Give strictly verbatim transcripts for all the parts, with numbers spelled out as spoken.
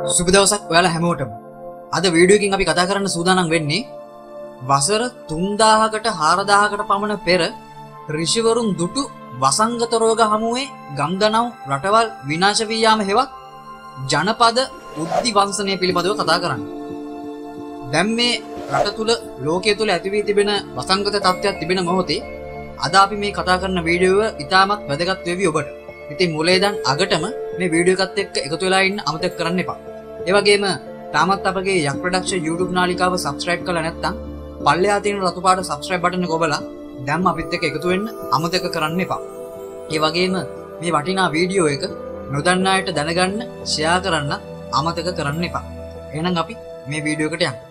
සුබ දවසක් ඔයාලා හැමෝටම. අද වීඩියෝ එකකින් අපි කතා කරන්න සූදානම් වෙන්නේ වසර තුන්දාහකට හාරදාහකට පමණ පෙර ඍෂිවරුන් දුටු වසංගත රෝග හමුවේ ගම්දනව් රටවල් විනාශ වී යාම හෙවත් ජනපද උද්දි වංශනය පිළිබඳව කතා කරන්න. දැන් මේ රට තුල ලෝකයේ තුල ඇති වී තිබෙන වසංගත තත්ත්වයක් තිබෙන මොහොතේ අද අපි මේ කතා කරන වීඩියෝව ඉතාමත් වැදගත් වේවි ඔබට. ඉතින් මුලේ ඉඳන් අගටම මේ වීඩියෝ එකත් එක්ක එකතු වෙලා ඉන්න අමතක කරන්න එපා. ඒ වගේම තාමත් අපගේ යක් ප්‍රොඩක්ෂන් YouTube නාලිකාව subscribe කරලා නැත්නම් පල්ලෙහා තියෙන රතු පාට subscribe button එක ඔබලා දැම්ම අපිත් එක්ක එකතු වෙන්න අමතක කරන්න එපා. ඒ වගේම මේ වටිනා වීඩියෝ එක නොදන්න අයට දැනගන්න share කරන්න අමතක කරන්න එපා. එහෙනම් අපි මේ වීඩියෝ එකට යමු.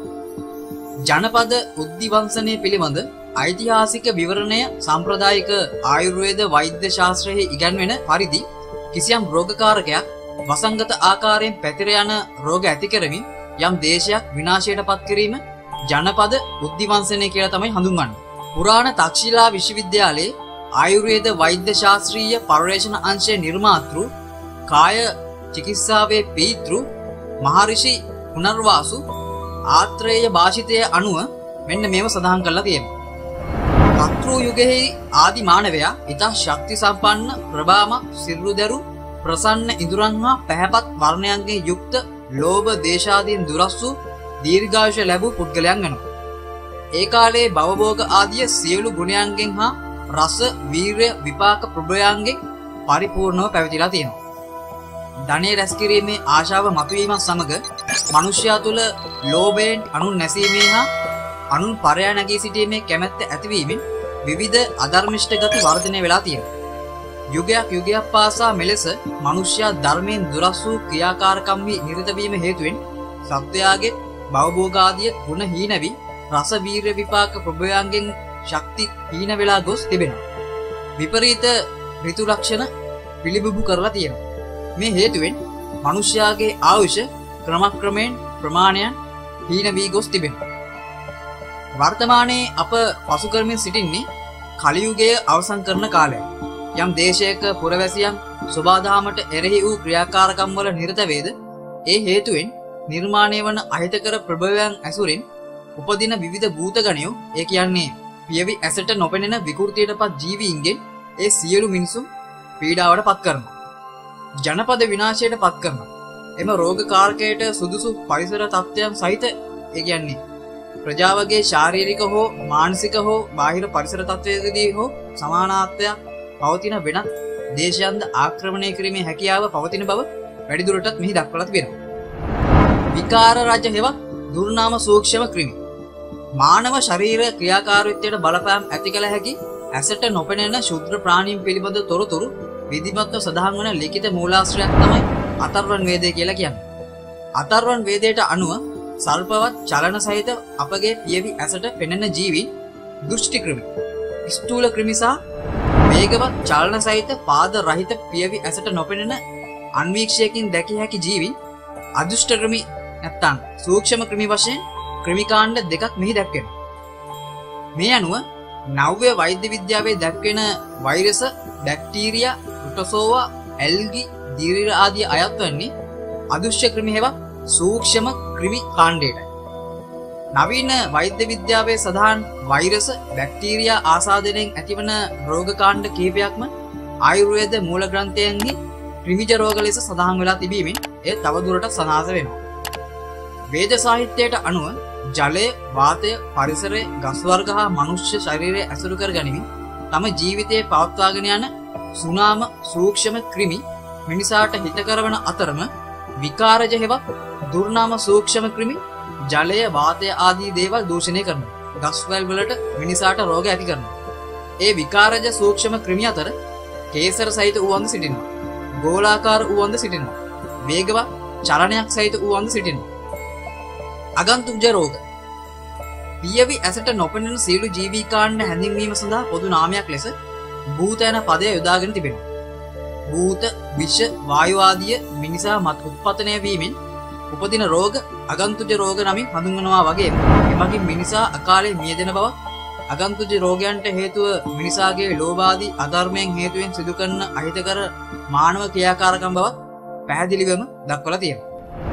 ජනපද උද්දි වංශනය පිළිබඳ ඓතිහාසික විවරණය සාම්ප්‍රදායික ආයුර්වේද වෛද්‍ය ශාස්ත්‍රයේ ඉගැන්වෙන පරිදි කිසියම් රෝගකාරකයක් වසංගත ආකාරයෙන් පැතිර යන රෝග ඇති කරමින් යම් දේශයක් විනාශයට පත් කිරීම ජනපද උද්දි වංශනය කියලා තමයි හඳුන්වන්නේ. පුරාණ තක්ෂිලා විශ්වවිද්‍යාලයේ ආයුර්වේද වෛද්‍ය ශාස්ත්‍රීය පර්යේෂණ අංශයේ නිර්මාතෘ කාය චිකිත්සාවේ පීතෘ මහරිෂි පුනර්වාසු ආත්‍රේය භාෂිතයේ අනුව මෙන්න මේව සඳහන් කරලා තියෙනවා. කතෘ යුගයේ ආදි මානවයා ඉතා ශක්ති සම්පන්න ප්‍රභාම සිරුදරු ප්‍රසන්න ඉඳුරන් හා පැහැපත් වර්ණයන්ගෙන් යුක්ත ලෝභ දේශාදීන් දුරස් වූ දීර්ඝායුෂ ලැබූ පුද්ගලයන් වෙනවා. ඒ කාලයේ භවභෝග ආදිය සියලු ගුණයන්ගෙන් හා රස වීර්ය විපාක ප්‍රබලයන්ගෙන් පරිපූර්ණව පැවතිලා තියෙනවා. ධනෙ රැස් කිරීමේ ආශාව මතුවීමත් සමග මිනිසයා තුළ ලෝභයෙන් අනුන් නැසීමේ හා අනුන් පරයා නැගී සිටීමේ කැමැත්ත ඇතිවීමෙන් විවිධ අධර්මිෂ්ඨ ගති වර්ධනය වෙලා තියෙනවා. යුගයක් යුගයක් පාසා මෙලෙස මිනිසයා ධර්මයෙන් දුරස් වූ ක්‍රියාකාරකම් වී නිරත වීම හේතුවෙන් සත්වයාගේ භවභෝග ආදී ගුණ හීන වී රස වීර්ය විපාක ප්‍රබලයන්ගෙන් ශක්ති හීන වෙලා ගොස් තිබෙනවා. විපරීත ඍතු ලක්ෂණ පිළිබිඹු කරලා තියෙනවා. මේ හේතුවෙන් මිනිසයාගේ ආයුෂ ක්‍රමක්‍රමයෙන් ප්‍රමාණයන් හීන වී ගොස් තිබෙනවා. වර්තමානයේ අප පසු කරමින් සිටින්නේ කලියුගය අවසන් කරන කාලයයි. යම් දේශයක පුරවැසියන් සබාධාමට එරෙහි වූ ක්‍රියාකාරකම් වල නිරත වේද ඒ හේතුවෙන් නිර්මාණය වන අහිතකර ප්‍රභවයන් ඇසුරින් උපදින විවිධ භූතගණයෝ ඒ කියන්නේ පියවි ඇසට නොපෙනෙන විකෘතියටපත් ජීවීන්ගෙන් ඒ සියලු මිනිසුන් පීඩාවට පත් කරනවා. ජනපද විනාශයට පත් කරනවා. එම රෝගකාරකයට සුදුසු පරිසර තත්ත්වයන් සහිත ඒ කියන්නේ ප්‍රජාවගේ ශාරීරික හෝ මානසික හෝ බාහිර පරිසර තත්ත්වයකදී හෝ සමානාත්වයක් පවතින වෙනත් දේශයන්ද ආක්‍රමණය කිරීමේ හැකියාව පවතින බව වැඩිදුරටත් මෙහි දක්වලා තිබෙනවා. විකාර රජ හෙවත් දුර්නාම සූක්ෂම ක්‍රිමි මානව ශරීර ක්‍රියාකාරීත්වයට බලපෑම් ඇති කළ හැකි ඇසට නොපෙනෙන ශුද්‍ර ප්‍රාණීන් පිළිබඳ තොරතුරු විධිමත්ව සඳහන් වන ලිඛිත මූලාශ්‍රයක් තමයි අතර්වණ වේදය කියලා කියන්නේ. අතර්වණ වේදයට අනුව සල්පවත් චලන සහිත අපගේ පියවි ඇසට පෙනෙන ජීවීන් දෘෂ්ටි ක්‍රිමි, ස්ථූල ක්‍රිමි සහ වේගවත් චලන සහිත පාද රහිත පියවි ඇසට නොපෙනෙන අන්වීක්ෂයකින් දැකිය හැකි ජීවීන් අදුෂ්ට ක්‍රිමි නැත්නම් සූක්ෂම ක්‍රිමි වශයෙන් ක්‍රිමිකාණ්ඩ දෙකක් මෙහි දැක්වෙනවා. මේ අනුව නව්‍ය වෛද්‍ය විද්‍යාවේ දැක්වෙන වෛරස, බැක්ටීරියා, රුටසෝවා, ඇල්ගි, දීර්ඝ ආදී අයත් වන්නේ අදුෂ්ට ක්‍රිමි හෙවත් සූක්ෂම ක්‍රිමි කාණ්ඩයටයි. නවීන වෛද්‍ය විද්‍යාවේ සඳහන් වෛරස, බැක්ටීරියා ආසාදනයෙන් ඇතිවන රෝග කාණ්ඩ කිහිපයක්ම ආයුර්වේද මූල ග්‍රන්ථයන්හි ක්‍රිමිජ රෝග ලෙස සඳහන් වෙලා තිබීමෙන් එය තවදුරටත් සනාථ වෙනවා. වේද සාහිත්‍යයට අනුව ජලය, වාතය, පරිසරය, ගස් වර්ග හා මනුෂ්‍ය ශරීරය ඇසුරු කර ගනිමින් තම ජීවිතයේ පවත්වාගෙන යන සුනාම සූක්ෂම ක්‍රිමි මිනිසාට හිතකර වන අතරම විකාරජ හෙවත් දුර්නාම සූක්ෂම ක්‍රිමි ජලය, වාතය ආදී දේවල් දූෂණය කරනවා. ගස්වැල් වලට මිනිසාට රෝග ඇති කරනවා. ඒ විකාරජ සූක්ෂම ක්‍රිමි අතර කේසර සහිත වූවන්ද සිටිනවා. ගෝලාකාර වූවන්ද සිටිනවා. වේගවත් චලනයක් සහිත වූවන්ද සිටිනවා. අගන්තුජ රෝග පියවි ඇසට නොපෙනෙන සියලු ජීවී කාණ්ඩ හැඳින්වීම සඳහා පොදු නාමයක් ලෙස භූත යන පදය යොදාගෙන තිබෙනවා. භූත, විෂ, වායු ආදිය මිනිසා මත උත්පතනය වීමෙන් උපදින රෝග අගන්තුජ රෝග නමින් හඳුන්වනවා වගේම එමගින් මිනිසා අකාලේ මියදෙන බව අගන්තුජ රෝගයන්ට හේතුව මිනිසාගේ ලෝභ ආදී අධර්මයන් හේතුවෙන් සිදු කරන අහිතකර මානව ක්‍රියාකාරකම් බව පැහැදිලිවම දක්වලා තියෙනවා.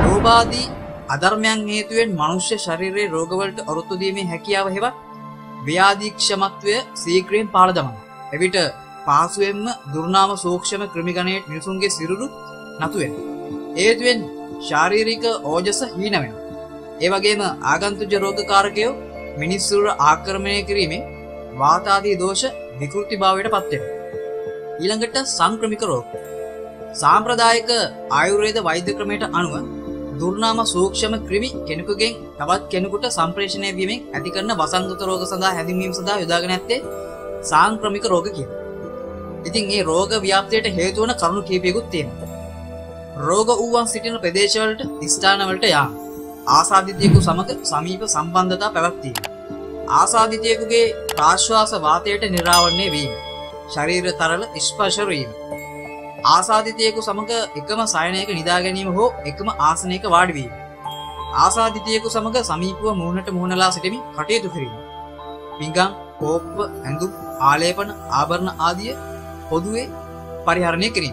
ලෝභාදී අධර්මයන් හේතුවෙන් මනුෂ්‍ය ශරීරයේ රෝගවලට ඔරොත්තු දීමේ හැකියාව හෙවත් ව්‍යාධික්ෂමත්වය සීක්‍රයෙන් පාළ දමනවා. එවිට පාසුවෙන්ම දුර්නාම සූක්ෂම ක්‍රිමිගණයේ මිනිසුන්ගේ සිරුරු නතු වෙනවා. ඒ හේතුවෙන් ශාරීරික ඕජස හීන වෙනවා. ඒ වගේම ආගන්තුක රෝගකාරකයෝ මිනිස්සුර ආක්‍රමණය කිරීමෙන් වාතාදී දෝෂ විකෘතිභාවයට පත් වෙනවා. ඊළඟට සංක්‍රමික රෝග. සාම්ප්‍රදායික ආයුර්වේද වෛද්‍ය ක්‍රමයට අනුව දුර්නාම සූක්ෂම ක්‍රිමි කෙනෙකුගෙන් තවත් කෙනෙකුට සම්ප්‍රේෂණය වීමෙන් ඇති කරන වසංගත රෝග සඳහා හැඳින්වීම සඳහා යොදාගෙන ඇත්තේ සංක්‍රමික රෝග කියලා. ඉතින් මේ රෝග ව්‍යාප්තියට හේතු වන කරුණු කීපයකුත් තියෙනවා. රෝග වූවන් සිටින ප්‍රදේශවලට ස්ථානවලට යාම. ආසාදිතයෙකු සමග සමීප සම්බන්ධතා පැවැත්වීම. ආසාදිතයෙකුගේ ප්‍රාශ්වාස වාතයට නිරාවරණය වීම. ශරීර තරල ස්පර්ශ වීම. ආසාදිතයෙකු සමග එකම සයනයක නිදා ගැනීම හෝ එකම ආසනයක වාඩි වීම. ආසාදිතයෙකු සමග සමීපව මුහුණට මුහුණලා සිටමින් කටයුතු කිරීම. පිඟන්, කෝප්ප, ඇඳුම්, ආලේපන, ආභරණ ආදිය පොදුවේ පරිහරණය කිරීම.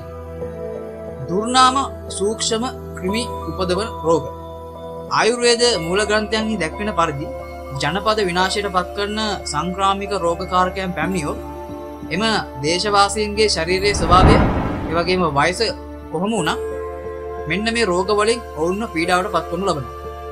දුර්නාම සූක්ෂම ක්‍රිමි උපදවන රෝග. ආයුර්වේද මූල ග්‍රන්ථයන්හි දැක්වෙන පරිදි ජනපද විනාශයට පත් කරන සංක්‍රාමික රෝගකාරකයන් පැමිණියොත් එම දේශවාසීන්ගේ ශරීරයේ ස්වභාවය ඒ වගේම වයස කොහොම වුණත් මෙන්න මේ රෝග වලින් ඔවුන්ව පීඩාවට පත් කරනු ලබනවා.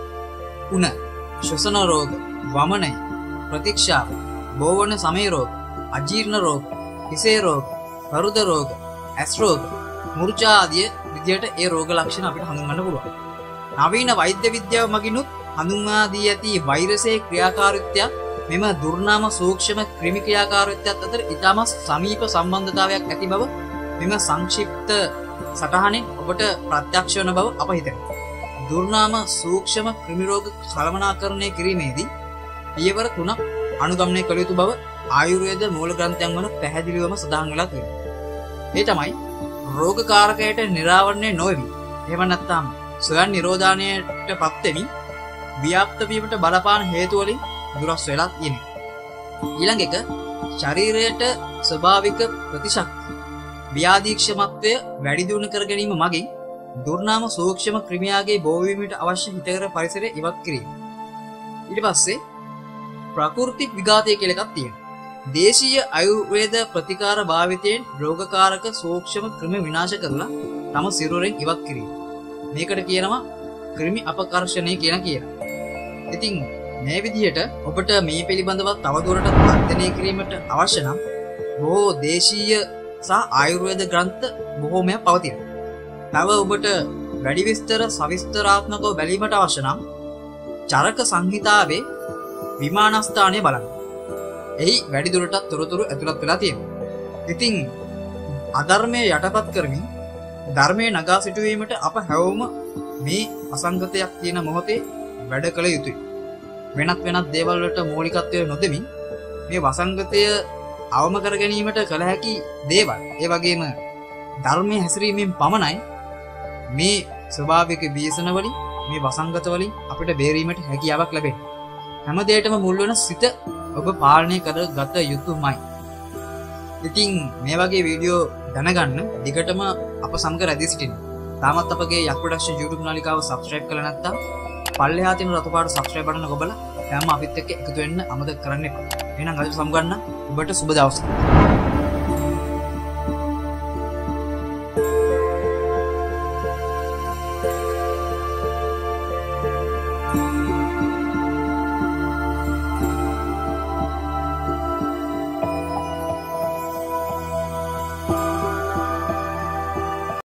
උණ, ශ්වසන රෝග, වමනය, ප්‍රතික්ෂාප, බෝවන සමය රෝග, අජීර්ණ රෝග, හිසේ රෝග, හෘද රෝග, ඇස් රෝග, මුර්ජා ආදී විදියට ඒ රෝග ලක්ෂණ අපිට හඳුන්වන්න පුළුවන්. නවීන වෛද්‍ය විද්‍යාව මගිනුත් හඳුන්වා දී ඇති වෛරසයේ ක්‍රියාකාරීත්වය මෙම දුර්නාම සූක්ෂම ක්‍රිමි ක්‍රියාකාරීත්වයත් අතර ඉතාමත් සමීප සම්බන්ධතාවයක් ඇති බව මෙම සංක්ෂිප්ත සටහනින් ඔබට ප්‍රත්‍යක්ෂ වන බව අප හිතනවා. දුර්නාම සූක්ෂම ක්‍රිමි රෝග කළමනාකරණය කිරීමේදී පියවර තුනක් අනුගමනය කළ යුතු බව ආයුර්වේද මූල ග්‍රන්ථයන් වල පැහැදිලිවම සඳහන් වෙලා තියෙනවා. ඒ තමයි රෝගකාරකයට නිරාවරණය නොවෙමි. එහෙම නැත්නම් ස්වයං නිරෝධානයට පත් වෙමින් ව්‍යාප්ත වීමට බලපාන හේතු වලින් දුරස් වෙලා තියෙනවා. ඊළඟ එක ශරීරයට ස්වභාවික ප්‍රතිශක්ති ව්‍යාධික්ෂමත්වය වැඩි දියුණු කර ගැනීම මගින් දුර්නාම සූක්ෂම ක්‍රිමියාගේ බෝවීමට අවශ්‍ය හිතකර පරිසරය ඉවත් කිරීම. ඊට පස්සේ ප්‍රකෘති විඝාතය කියලා එකක් තියෙනවා. දේශීය ආයුර්වේද ප්‍රතිකාර භාවිතයෙන් රෝගකාරක සූක්ෂම ක්‍රිමි විනාශ කරලා තම සිරුරෙන් ඉවත් කිරීම. මේකට කියනවා ක්‍රිමි අපකර්ෂණය කියන කියන. ඉතින් මේ විදිහට ඔබට මේ පිළිබඳව තවදුරටත් අධ්‍යයනය කිරීමට අවශ්‍ය නම් බොහෝ දේශීය සහ ආයුර්වේද ග්‍රන්ථ බොහෝමයක් පවතිනවා. තව ඔබට වැඩි විස්තර සවිස්තරාත්මකව බැලීමට අවශ්‍ය නම් චරක සංහිතාවේ විමානස්ථානය බලන්න. එහි වැඩිදුරටත් තොරතුරු ඇතුළත් වෙලා තියෙනවා. ඉතින් අධර්මයේ යටපත් කරමින් ධර්මයේ නගා සිටුවීමට අප හැවොම මේ අසංගතයක් තියෙන මොහොතේ වැඩ කළ යුතුයි. වෙනත් වෙනත් දේවල් වලට මූලිකත්වය නොදෙමින් මේ වසංගතය අවම කර ගැනීමට කළ හැකි දේවල් ඒ වගේම ධර්මයේ හැසිරීමෙන් පමණයි මේ ස්වභාවික බීසන වලින් මේ වසංගත වලින් අපිට බේරීමට හැකියාවක් ලැබෙන්නේ. හැම දෙයකම මුල් වෙන සිත ඔබ පාලනය කර ගත යුතුමයි. ඉතින් මේ වගේ වීඩියෝ දැනගන්න දිගටම අප සමග රැඳී සිටින්න. තාමත් අපගේ යක් ප්‍රොඩක්ෂන් YouTube නාලිකාව subscribe කරලා නැත්නම් පල්ලෙහා තියෙන රතු පාට subscribe බටන ඔබලා හැම අපිත් එක්ක එකතු වෙන්න අමතක කරන්න එපා. එහෙනම් අද සමු ගන්න ඔබට සුබ දවසක්.